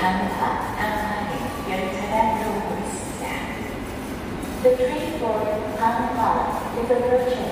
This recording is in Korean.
강화, 안화행 열차가 들어오고 있습니다. The train for Hanwha is approaching.